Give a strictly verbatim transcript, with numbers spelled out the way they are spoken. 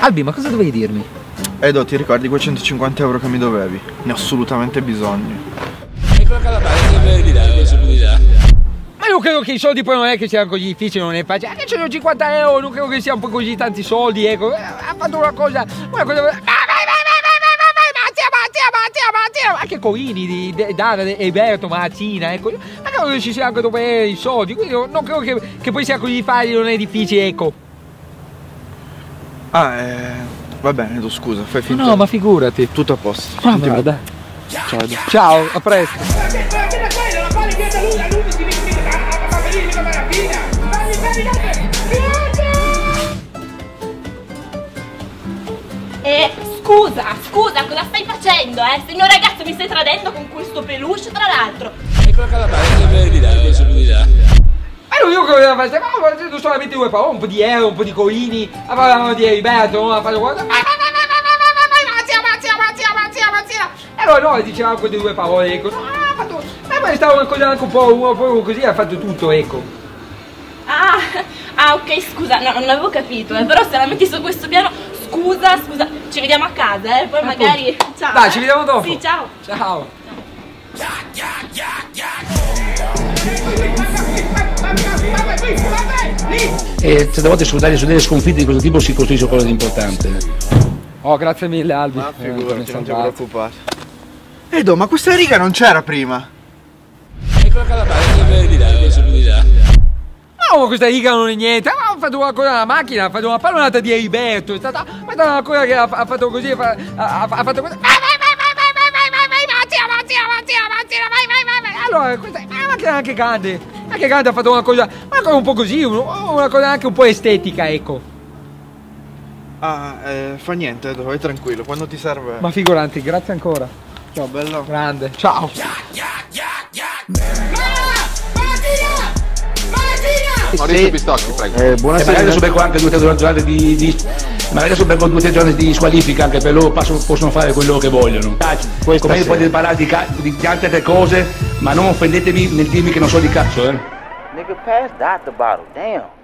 Albi, ma cosa dovevi dirmi? Edo, ti ricordi quei centocinquanta euro che mi dovevi? Ne ho assolutamente bisogno. Ecco la parte che mi ridare la possibilità. Ma io credo che i soldi poi non è che siano così difficili, non è facile. Anche centocinquanta euro, non credo che sia un po' così tanti soldi, ecco. Ha fatto una cosa, una cosa... Vai, vai, vai, vai, vai, vai, Mattia, Mattia, Mattia, Mattia. Anche Coini, di, di Dara, di Eberto, Martina, ecco. Ma credo che ci sia anche dopo i soldi, quindi non credo che, che poi sia così facile, non è difficile, ecco. Ah, eh... va bene, Edo, scusa, fai finta. No, ma figurati. Tutto a posto. Ma guarda. Ciao, Edo. Ciao, a presto. Eh, scusa, scusa, cosa stai facendo, eh? Se il mio ragazzo mi stai tradendo con questo peluche, tra l'altro. Ecco la parte che mi ridare la possibilità. Ma io che voleva fare, ma ho fatto solamente due parole, un po' di euro, un po' di coini, parlavamo di Heriberto, non ha fatto qualcosa. Vai, vai, vai, vai, vai, vai, vai, vai, Mazzia, Mazzia, Mazzia, Mazzia, Mazzia. E allora no, dicevamo quelle due parole, ecco. No, ha fatto, ma poi stava una cosa anche un po', un po' così, ha fatto tutto, ecco. Ah, ah, ok, scusa, no, non avevo capito, eh, però se la metti su questo piano, scusa, scusa, ci vediamo a casa, eh, poi Appunto. magari, ciao. Dai, eh. ci vediamo dopo. Sì, ciao. Ciao. E certe volte su delle, su delle sconfitte di questo tipo si costruisce qualcosa di importante. Oh, grazie mille, Albi. Ma Eh, figurati, mi non ti salvato. preoccupare. Edo, ma questa riga non c'era prima. Ecco la parte che mi ridare la possibilità. No, questa riga non è niente, ma ha fatto una cosa alla macchina, ha fatto una pallonata di Heriberto, è stata, ma è stata una cosa che ha, ha fatto così, ha, ha, ha fatto così. Vai, vai, vai, vai, vai, vai, vai, vai, vai, Mazzia, Mazzia, Mazzia, Mazzia, vai, vai, vai, vai. Allora, questa è una macchina anche grande, anche grande, ha fatto una cosa, una cosa un po' così, una cosa anche un po' estetica, ecco. Ah, eh, fa niente, Edo, vai tranquillo, quando ti serve. Ma figurati, grazie ancora. Ciao, bello. Grande, ciao. Maurizio Pistocchi, prego. Eh, buonasera. Magari adesso becco anche due o tre giornate di, di magari adesso becco due o tre giorni di squalifica, anche per loro possono, possono fare quello che vogliono. Questa Come sera. potete parlare di, di, di altre cose, ma non offendetemi nel dirmi che non so di cazzo, eh. Nigga, pass that the bottle. Damn.